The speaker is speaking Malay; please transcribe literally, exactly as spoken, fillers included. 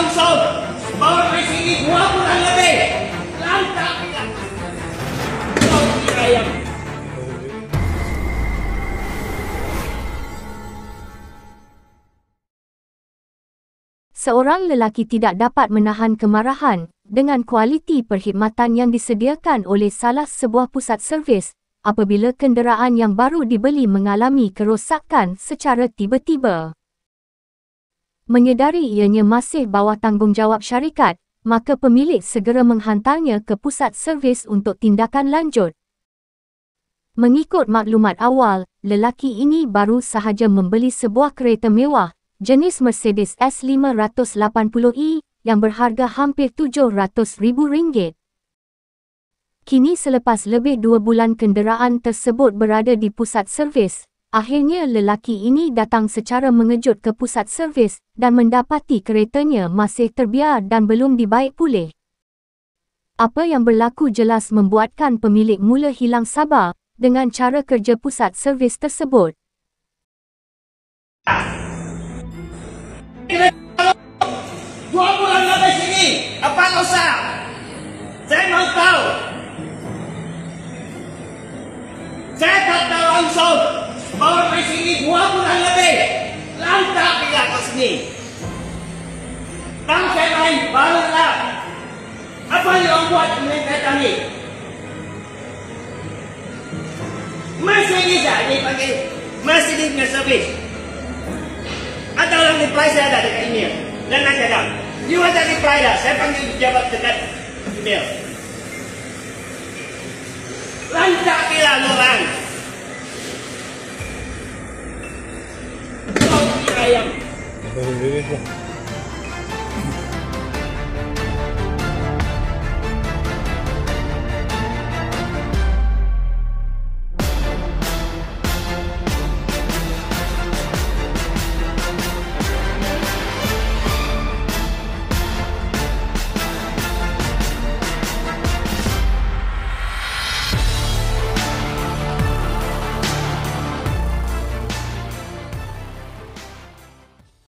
langsung. Bawa ke sini dua bulan lebih. Lantak tidak. Kau ayam. Seorang lelaki tidak dapat menahan kemarahan dengan kualiti perkhidmatan yang disediakan oleh salah sebuah pusat servis apabila kenderaan yang baru dibeli mengalami kerosakan secara tiba-tiba. Menyedari ianya masih bawah tanggungjawab syarikat, maka pemilik segera menghantarnya ke pusat servis untuk tindakan lanjut. Mengikut maklumat awal, lelaki ini baru sahaja membeli sebuah kereta mewah jenis Mercedes S lima lapan puluh E yang berharga hampir tujuh ratus ribu ringgit. Kini selepas lebih dua bulan kenderaan tersebut berada di pusat servis, akhirnya lelaki ini datang secara mengejut ke pusat servis dan mendapati keretanya masih terbiar dan belum dibaik pulih. Apa yang berlaku jelas membuatkan pemilik mula hilang sabar dengan cara kerja pusat servis tersebut. Dua bulan lebih sini, apa dosa? Saya mau tahu. Saya tak tahu langsung. Bawa ke sini dua bulan lebih. Lantak tidak ke sini. Bangsa lain barulah. Apa yang buat kereta ini? Masih bisa dipakai. Masih di servis. Ada orang reply saya ada dekat email. Dan nak cakap, you ada reply dah. Saya panggil pejabat dekat email. Lantak bilang orang. Kau ayam.